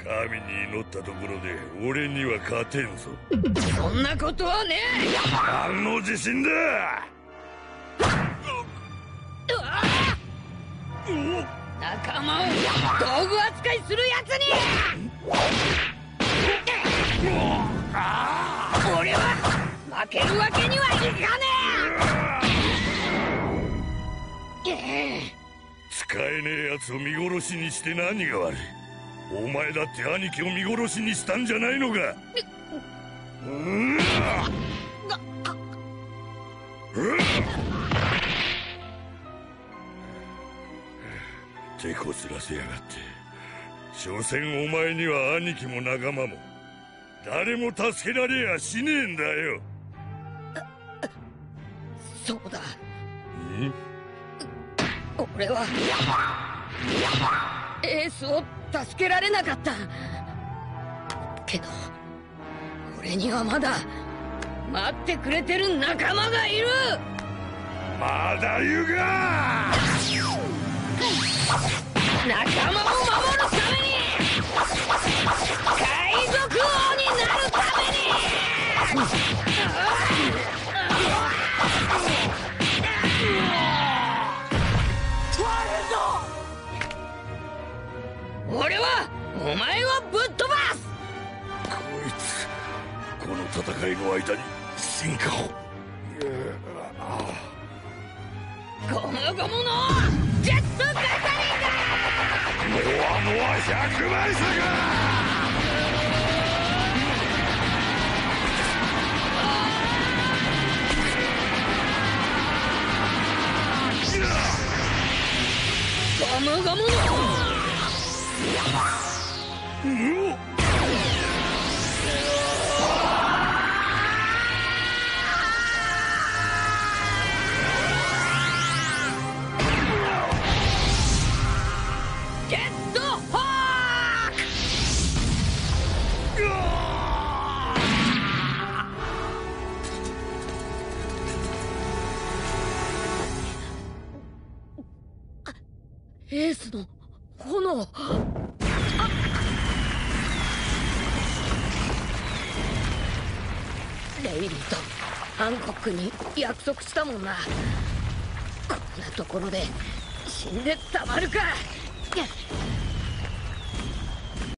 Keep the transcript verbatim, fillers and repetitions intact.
神に祈ったところで俺には勝てんぞ。 そんなことはねえ。 何の自信だ。 仲間を道具扱いするやつに俺は負けるわけにはいかねえ。 使えねえやつを見殺しにして何が悪い。お前だって兄貴を見殺しにしたんじゃないのか。うん手こずらせやがって。所詮お前には兄貴も仲間も誰も助けられやしねえんだよ。 そうだ。 ん俺はエースを助けられなかった。けど俺にはまだ待ってくれてる仲間がいる。 まだ言うが。 仲間を守るために海賊王になるために俺はお前をぶっ飛ばす。 こいつこの戦いの間に進化を。 ゴムゴムのジェットガタリンだ。 ノアノア百倍差が。ゴムゴムのうおっジェットホーク。エースの炎。レイリーとハンコックに約束したもんな。こんなところで死んでたまるか。